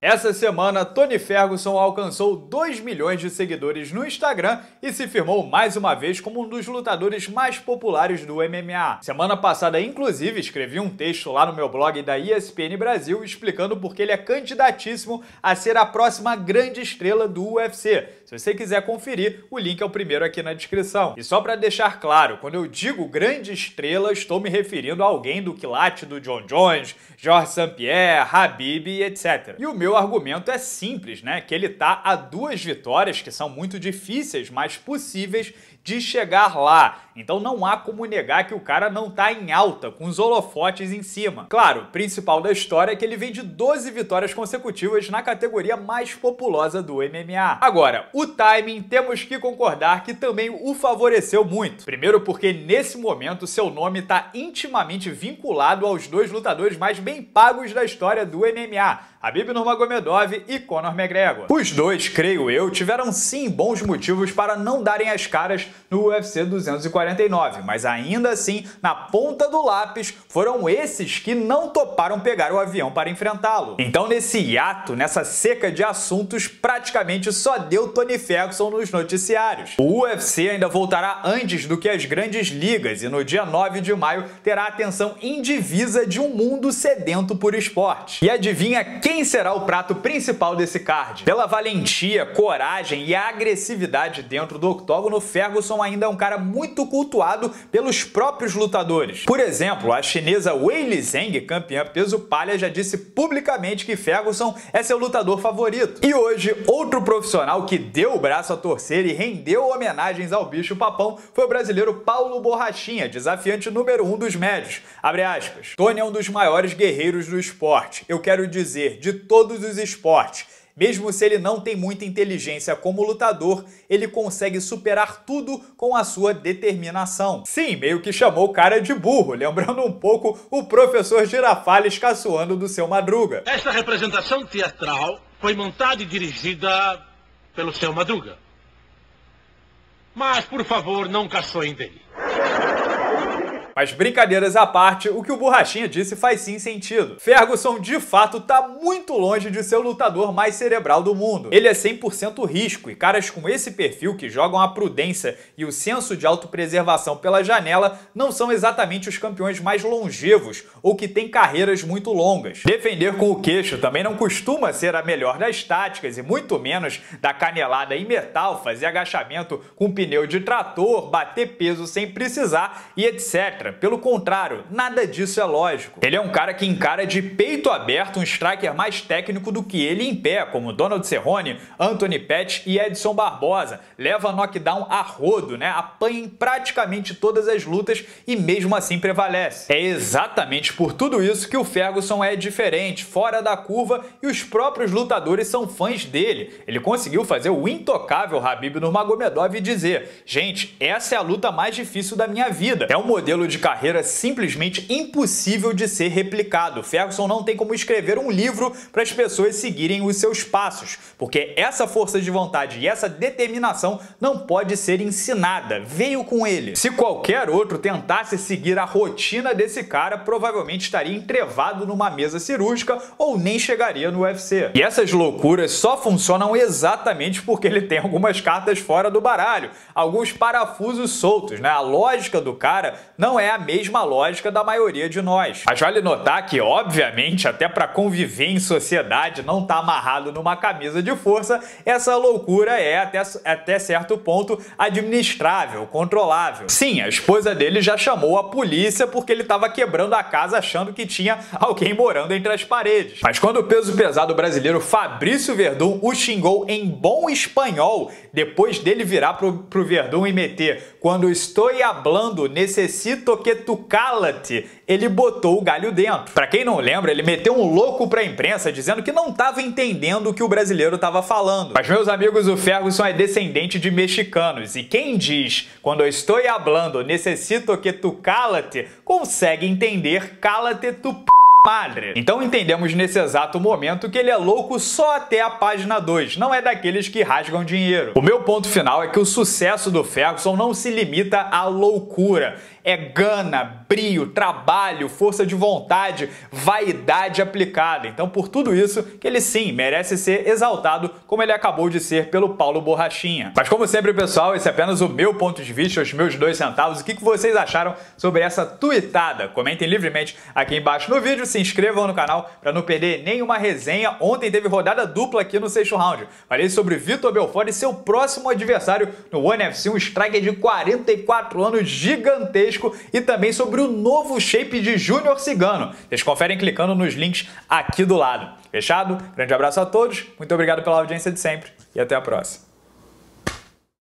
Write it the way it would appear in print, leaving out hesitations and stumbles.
Essa semana, Tony Ferguson alcançou 2 milhões de seguidores no Instagram e se firmou mais uma vez como um dos lutadores mais populares do MMA. Semana passada, inclusive, escrevi um texto lá no meu blog da ESPN Brasil explicando por que ele é candidatíssimo a ser a próxima grande estrela do UFC. Se você quiser conferir, o link é o primeiro aqui na descrição. E só para deixar claro, quando eu digo grande estrela, estou me referindo a alguém do quilate do Jon Jones, Georges St-Pierre, Khabib e etc. E o meu argumento é simples, né? Que ele tá a 2 vitórias, que são muito difíceis, mas possíveis de chegar lá. Então não há como negar que o cara não tá em alta, com os holofotes em cima. Claro, o principal da história é que ele vem de 12 vitórias consecutivas na categoria mais populosa do MMA. Agora, o timing temos que concordar que também o favoreceu muito. Primeiro porque nesse momento seu nome tá intimamente vinculado aos 2 lutadores mais bem pagos da história do MMA, Khabib Nurmagomedov e Conor McGregor. Os 2, creio eu, tiveram sim bons motivos para não darem as caras no UFC 249, mas ainda assim, na ponta do lápis, foram esses que não toparam pegar o avião para enfrentá-lo. Então nesse hiato, nessa seca de assuntos, praticamente só deu Tony Ferguson nos noticiários. O UFC ainda voltará antes do que as grandes ligas e no dia 9 de maio terá a atenção indivisa de um mundo sedento por esporte. E adivinha quem será o prato principal desse card? Pela valentia, coragem e agressividade dentro do octógono, Ferguson ainda é um cara muito cultuado pelos próprios lutadores. Por exemplo, a chinesa Weili Zhang, campeã peso palha, já disse publicamente que Ferguson é seu lutador favorito. E hoje, outro profissional que deu o braço a torcer e rendeu homenagens ao bicho papão foi o brasileiro Paulo Borrachinha, desafiante número 1 dos médios. Abre aspas. Tony é um dos maiores guerreiros do esporte. Eu quero dizer, de todos os esportes. Mesmo se ele não tem muita inteligência como lutador, ele consegue superar tudo com a sua determinação. Sim, meio que chamou o cara de burro, lembrando um pouco o professor Girafales caçoando do seu Madruga. Esta representação teatral foi montada e dirigida pelo seu Madruga. Mas, por favor, não caçoem dele. Mas brincadeiras à parte, o que o Borrachinha disse faz sim sentido. Ferguson, de fato, tá muito longe de ser o lutador mais cerebral do mundo. Ele é 100% risco e caras com esse perfil que jogam a prudência e o senso de autopreservação pela janela não são exatamente os campeões mais longevos ou que têm carreiras muito longas. Defender com o queixo também não costuma ser a melhor das táticas e muito menos da canelada em metal, fazer agachamento com pneu de trator, bater peso sem precisar e etc. Pelo contrário, nada disso é lógico. Ele é um cara que encara de peito aberto um striker mais técnico do que ele em pé, como Donald Cerrone, Anthony Pettis e Edson Barbosa. Leva knockdown a rodo, né? Apanha em praticamente todas as lutas e mesmo assim prevalece. É exatamente por tudo isso que o Ferguson é diferente, fora da curva, e os próprios lutadores são fãs dele. Ele conseguiu fazer o intocável Khabib Nurmagomedov e dizer: gente, essa é a luta mais difícil da minha vida. É um modelo de carreira simplesmente impossível de ser replicado. Ferguson não tem como escrever um livro para as pessoas seguirem os seus passos, porque essa força de vontade e essa determinação não pode ser ensinada, veio com ele. Se qualquer outro tentasse seguir a rotina desse cara, provavelmente estaria entrevado numa mesa cirúrgica ou nem chegaria no UFC. E essas loucuras só funcionam exatamente porque ele tem algumas cartas fora do baralho, alguns parafusos soltos, né? A lógica do cara não é a mesma lógica da maioria de nós. Mas vale notar que, obviamente, até para conviver em sociedade, não tá amarrado numa camisa de força, essa loucura é, até certo ponto, administrável, controlável. Sim, a esposa dele já chamou a polícia porque ele estava quebrando a casa achando que tinha alguém morando entre as paredes. Mas quando o peso pesado brasileiro Fabrício Verdun o xingou em bom espanhol, depois dele virar pro Verdun e meter "Quando estou hablando, necessito que tu cala-te", ele botou o galho dentro. Pra quem não lembra, ele meteu um louco pra imprensa dizendo que não tava entendendo o que o brasileiro tava falando. Mas, meus amigos, o Ferguson é descendente de mexicanos, e quem diz "Quando eu estou hablando, necessito que tu cala-te", consegue entender "cala-te tu p***", madre. Então entendemos nesse exato momento que ele é louco só até a página 2, não é daqueles que rasgam dinheiro. O meu ponto final é que o sucesso do Ferguson não se limita à loucura. É gana, brio, trabalho, força de vontade, vaidade aplicada. Então, por tudo isso, que ele sim merece ser exaltado como ele acabou de ser pelo Paulo Borrachinha. Mas como sempre, pessoal, esse é apenas o meu ponto de vista, os meus 2 centavos. O que vocês acharam sobre essa tuitada? Comentem livremente aqui embaixo no vídeo, se inscrevam no canal para não perder nenhuma resenha. Ontem teve rodada dupla aqui no 6º round. Falei sobre Vitor Belfort e seu próximo adversário no ONE FC, um striker de 44 anos gigantesco, e também sobre o novo shape de Júnior Cigano. Vocês conferem clicando nos links aqui do lado. Fechado? Grande abraço a todos, muito obrigado pela audiência de sempre e até a próxima.